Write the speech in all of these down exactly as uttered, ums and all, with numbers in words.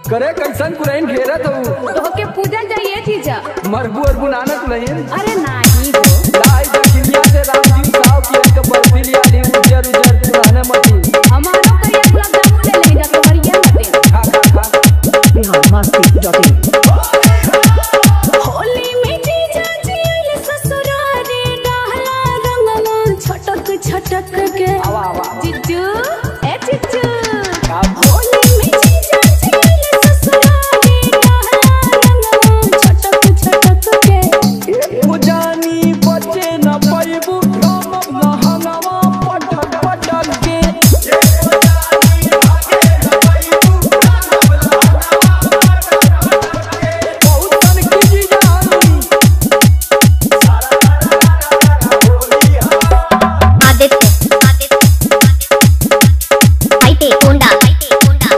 करे कैसन कुरैन घेरत हो तो के पूजा जाइए थी जा मरबू और बुनानत नहीं। अरे नहीं हो लाई दक्षिणिया से राम जी साहब की के बर्फी लिया ली उजर उजर पुराने मती हमारो करिया गुलाब जामुन ले ले जा तो हरिया मते खा खा खा बिहार मस्ती डॉट इन। होली में जीजा जी ससुरारे डाला रंगवा छटक छटक के आवा आवा जिज्जू ए जिज्जू का होली में जीजा जी ससुरारे डाला रंगवा छटक छटक के वो जानी बचे न पैबू राम लहंगवा पटक पटक के वो जानी भागे न पैबू राम लहंगवा पटक पटक के बहुत तन की जी जानी सारा सारा होली हा आदित्य आदित्य हाईटे कोंडा हाईटे कोंडा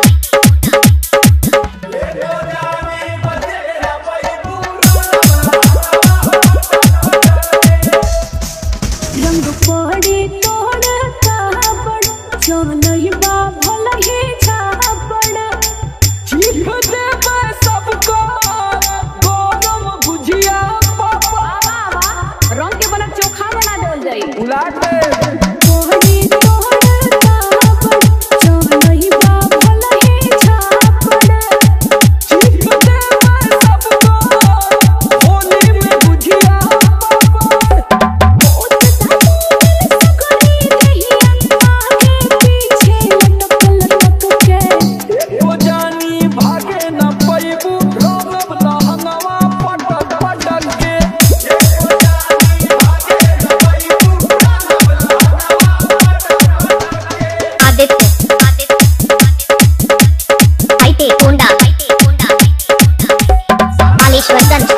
रंग पड़े तोड़ कापड़ चलई बा भलही छापड़ चीख देबे सबको गरम भुजिया पापा आवा रंग के बनक चोखा बना देल जाई उलाट दे पड़े तोड़ कापड़ चलई बा भलही छापड़ चीख देबे सबको होली में भुजिया पापा ओत सुकरी रहिया आगे पीछे लटक लटक के वो जानी भागे न पैबू राम लहंगवा पटक पटक के वो जानी भागे न पैबू राम लहंगवा पटक पटक के आदित्य आदित्य हाईटे कोंडा हाईटे कोंडा मालेश्वरगंज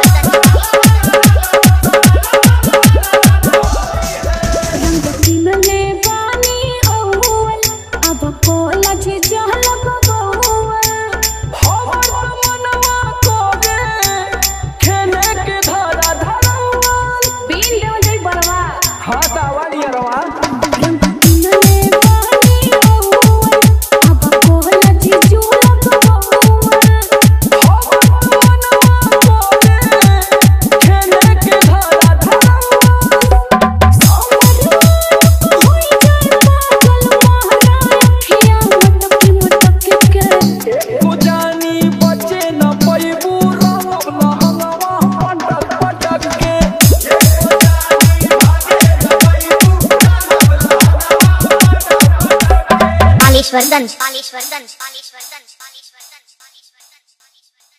रंग तिलले बानी औल अब कोला छे जहल बबुआ हमर मनवा कोगे खेले के धारा धरवा बीन देव जई बरवा हाथ आवालिया रवा रंग तिलले बानी औल अब कोला छे जहल बबुआ हमर मनवा कोगे खेले के धारा धरवा सोमर होई जाए पागल महारा अखियां मटक मटक के वो जानी बचे न पैबू राम लहंगवा पटक पटक के वो जानी भागे न पैबू राम लहंगवा पटक पटक के मालेश्वरगंज मालेश्वरगंज मालेश्वरगंज मालेश्वरगंज मालेश्वरगंज